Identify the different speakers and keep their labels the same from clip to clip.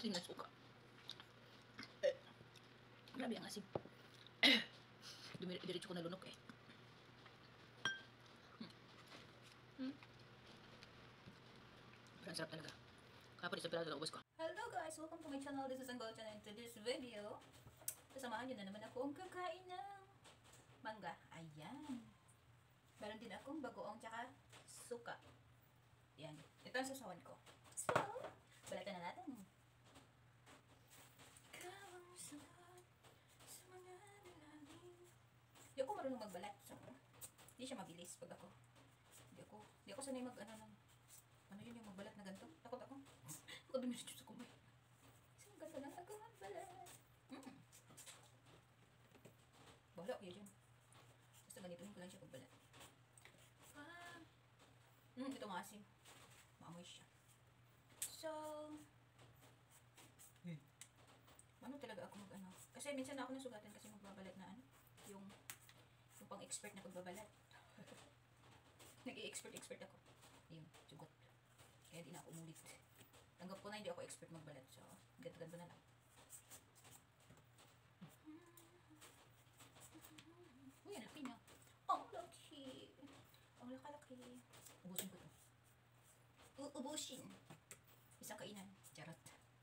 Speaker 1: asin na suka. Grabe ang asin. Diretso ko na lunok eh. Parang sarap talaga. Kapag isa pala ubos ko.
Speaker 2: Hello guys! Welcome to my channel. This is Angolcha and in today's video, kasamahan nyo na naman akong kakain ng mangga. Ayan. Meron din akong bagoong tsaka suka. Yan. Ito ang sasawan ko. So, balatan na natin. Kawang sabat sa mga nalangin. Hindi ako marunong magbalat. So, hindi siya mabilis pag ako. Hindi ako sanay mag ano yun yung magbalat na ganito. Takot ako. Ako dumiris sa kumay. Isang ganito lang ako magbalat. Bahala kayo dyan. Basta ganituhin ko lang siya pagbalat. Ito nga asin. Maamoy siya. So, ano talaga ako mag kasi minsan na ako nasugatan kasi magbabalat na yung pang-expert na pagbabalat. Nag-i-expert ako. Ayun, sugot. Kaya di na ako umulit. Tanggap ko na hindi ako expert magbalat. So, ganto na lang. Uy, ang laki niya. Oh, laki. Oh, laki. Ubusin ko to. Ubusin. Isang kainan. Charot.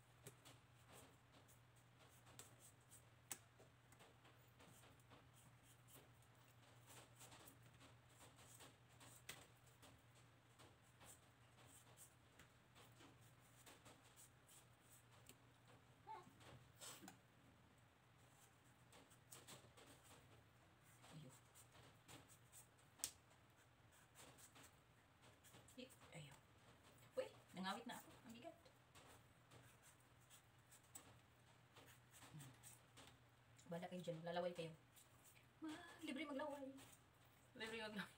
Speaker 2: Ayaw. Uy, nangawit na ako. Ang bigat. Bala kayo dyan. Lalaway kayo. Libre maglaway. Libre maglaway.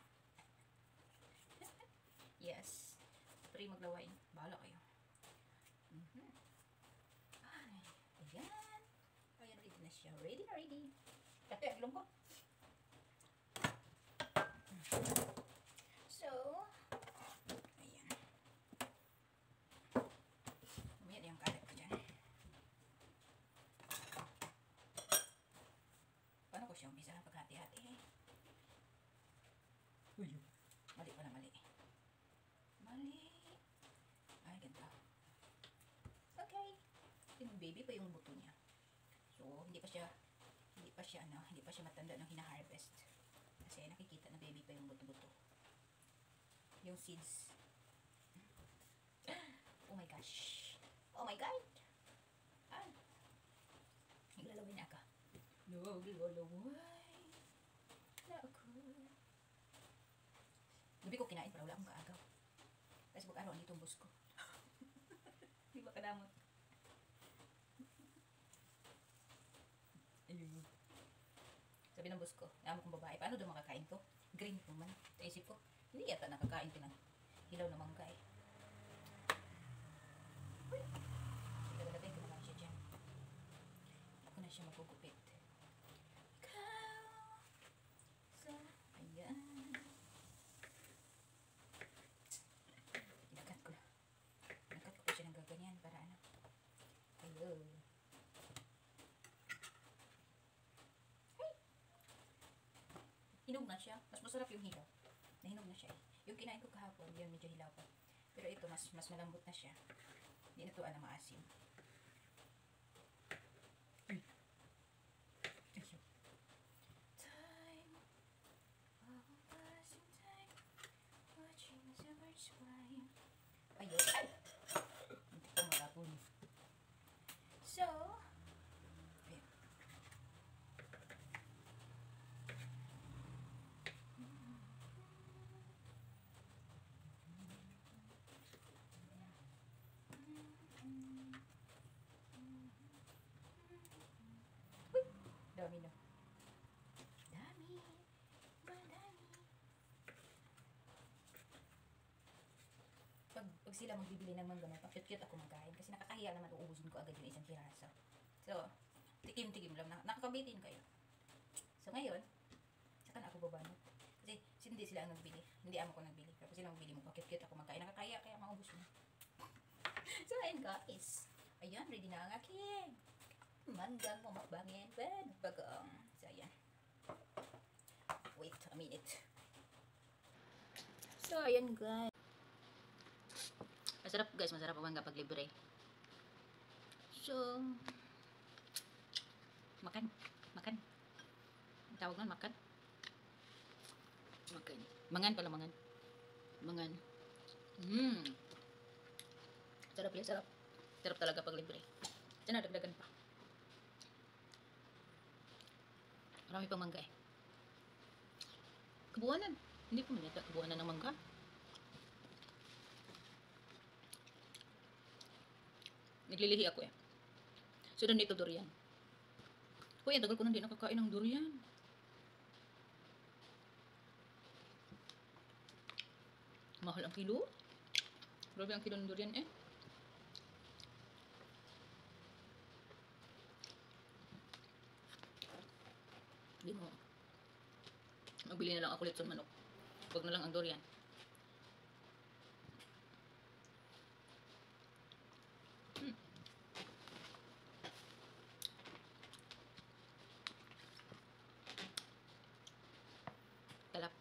Speaker 2: Yes. Free maglaway. Bahala kayo. Ay, ayan. Ayan, ready na siya. Ready na ready. Kate, agilong ko. So, ayan. Umiyan yung kalat ko dyan. Paano ko siya umpisa ng paghati-hati? Uy, mali pala, mali. Mali. Ay, ganito. Okay. Yung baby pa yung buto niya. So, hindi pa siya matanda nung hina-harvest. Kasi nakikita na baby pa yung buto-buto. Yung seeds. Oh my gosh. Oh my God. Naglalaway na ako. Naglalaway na ako. Gabi ko kinain para wala akong kaagaw. Kasi pag-araw ang itong bus ko. Di ba kadamot? Sabi ng bus ko, naman kong babae, paano daw makakain to? Green po man. Naisip ko, hindi yata nakakain ko ng hilaw na mangga eh. Uy! Lalagay ko na lang siya dyan. Ako na siya magugupit. Ikaw! So, ayan. Inakat ko pa siya ng gaganyan para Hello. Hinog na siya. Mas masarap yung hilaw. Nahinog na siya eh. Yung kinain ko kahapon, yun medyo hilaw pa. Pero ito, mas malambot na siya. Hindi na ito na maasim. Time. Passing time. Watching as the birds fly. Ayun. Ay! Hindi ko matapon. So, ayun. Dami na. Dami. Madami. Pag sila magbibili ng mangga, pa-cute ako magkain. Kasi nakakahiya naman uubusin ko agad yung isang piraso. So, tikim-tikim lang. Nakakabitin kayo. So, ngayon, saka na ako babanot. Kasi hindi sila ang nagbili. Hindi amo ko nagbili. Pero sila nagbili mo, pa-cute ako magkain. Nakakahiya kaya maubos mo. So, ayun guys. Ayan, ready na ang aking manggang mamakbangin with bagoong. So, ayan. Wait a minute. So, ayan guys.
Speaker 1: Masarap guys, masarap ang mangga pag libre. So, makan. Makan. Ang tawag man, makan. Makan. Mangan pala, mangan. Mangan. Sarap yan, sarap. Sarap talaga pag libre. Diyan na, dagdagan pa. Marami pang mangga eh. Kabuanan. Hindi ko man yata kabuanan ng mangga. Naglilihi ako eh. So, doon dito durian. Uy, ang tagal ko na hindi nakakain ng durian. Mahal ang kilo. Grabe ang kilo ng durian eh. Hindi mo. Magbili na lang ako litson manok. Huwag na lang ang durian. Talap.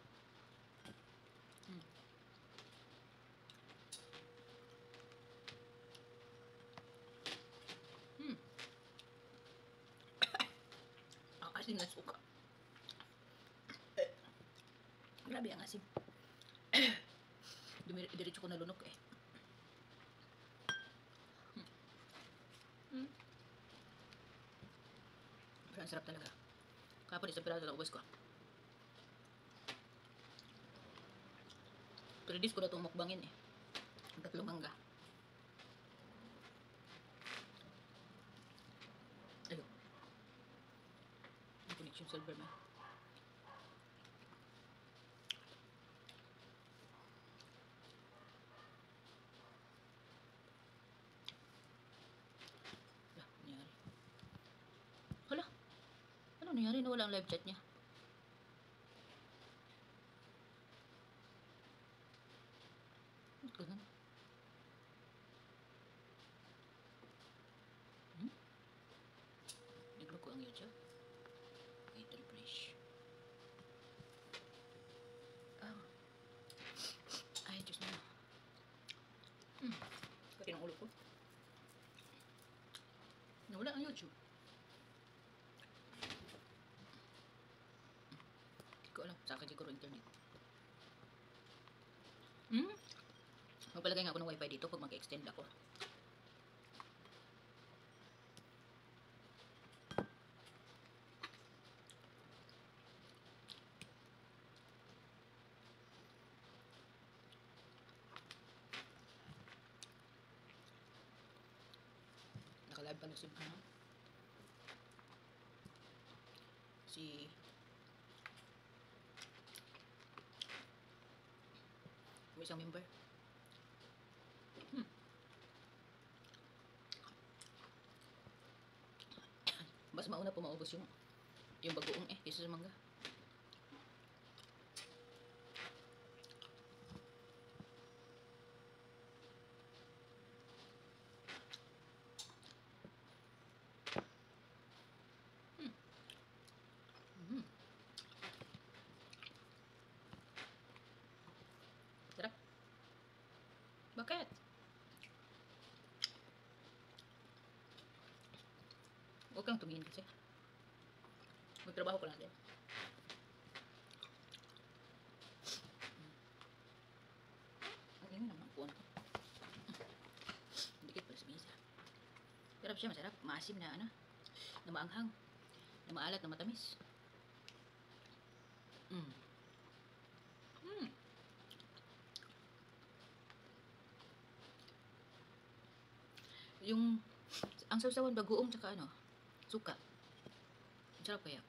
Speaker 1: Ang asin na suka. Grabe ang asin. Diretso ko nalunok eh. Pero ang sarap talaga. Kapag isang piraso lang ubos ko. Pero dis ko na itong mukbangin eh. Ang tatlong mangga. Ayun. Ang connection silver man. Nangyari. Hala. Ano nangyari? Nawala ang live chat niya. Ba't ganun? Naglo ko ang YouTube. Wait, refresh. Ay, Diyos na. Pati ng ulo ko. Nawala ang YouTube. Hindi ko alam. Sa akin siguro internet. Magpalagay nga ako ng wifi dito pag mag-extend ako. Naka-live pala si may isang member. Mas mauna po maubos yung bagoong eh kaysa sa mangga. Sarap. Bakit? Huwag kang tumingin kasi. Magtrabaho ko lang din. Ang ingin naman ang puwan ko. Dikit pala sa misa. Sarap siya, masarap. Maasim na ano. Na maanghang. Na maalat, na matamis. Yung ang sausawan bagoong tsaka ano, suka. Sarap kaya.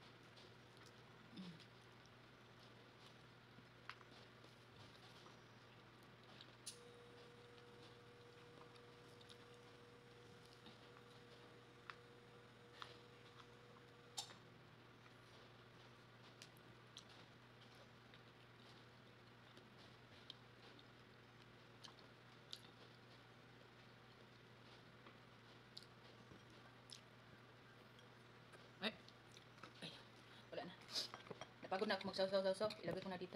Speaker 1: Pagod na ako magsaw-saw-saw. Ilagay ko na dito.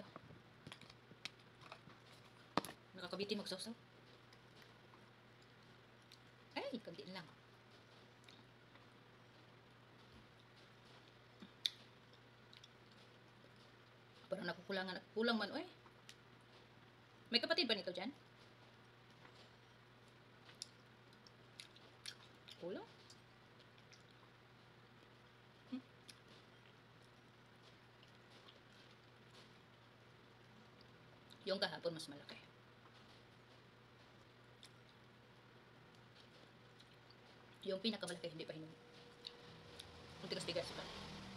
Speaker 1: Nakakabitin magsaw-saw. Ay, kabitin lang. Parang nakukulangan. Kulang man, oy. May kapatid ba nito dyan? Kulang? Yung kahapon mas malaki. Yung pinakamalaki hindi pa hinog. Ang tigas-tigas pa.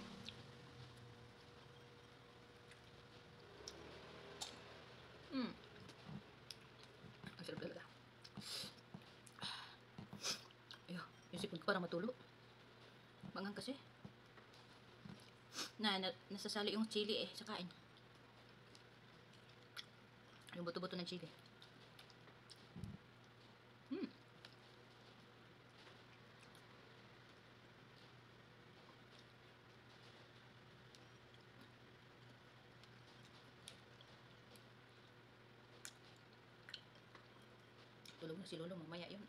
Speaker 1: Ang sarap talaga. Ayun, yung sipon ko parang matulo. Mangang kasi. Nasasali yung chili sa kain. Yung buto-buto ng chili. Tulog na si Lolo, mamaya yun.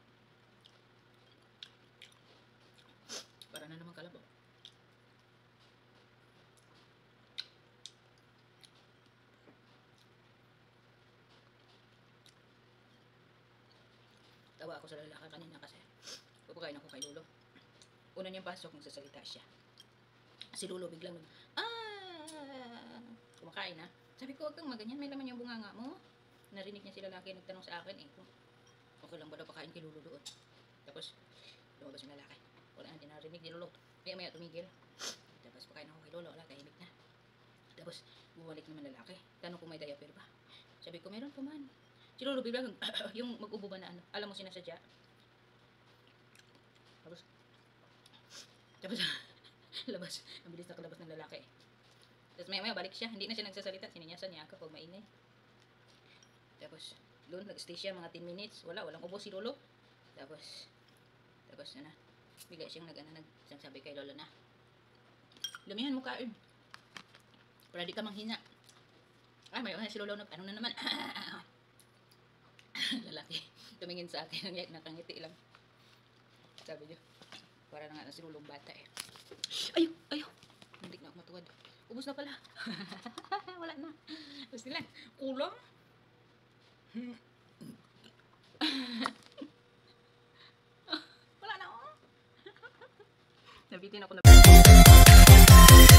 Speaker 1: Para na naman kalabaw. Tawa ako sa lalaki kanina kasi pupakain ako kay Lolo. Una niyang pasok, magsasalita siya. Si Lolo biglang kumakain na. Sabi ko, huwag kang maganyan, may laman yung bunganga mo. Narinig niya si lalaki, nagtanong sa akin kung okay lang ba daw pakain kay Lolo doon. Tapos lumabas yung lalaki. Wala na, narinig ni Lolo. Maya tumigil. Tapos pakain ako kay Lolo, wala, tahimik na. Tapos bumalik naman lalaki. Tanong kung may diaper ba. Sabi ko, meron po man. Si Lolo biglang yung mag-ubo ba na ano, alam mo sinasadya. Tapos labas, ang bilis nakalabas ng lalaki. Tapos maya balik siya, hindi na siya nagsasalita, sininyasan niya ako pag maingay. Tapos doon nag-stay siya mga 10 minutes, walang ubo si Lolo. Tapos na bigla siyang nagsasabi kay Lolo na lumihan mo kain para di ka manghina. May si Lolo na ano na naman. Lalaki tumingin sa akin, nakangiti lang. Sabi niya, para na nga si Lolong bata Ayaw. Hindi na ako matuwad. Ubus na pala. Wala na. Tapos nila, kulang. Wala na Nabitin ako na.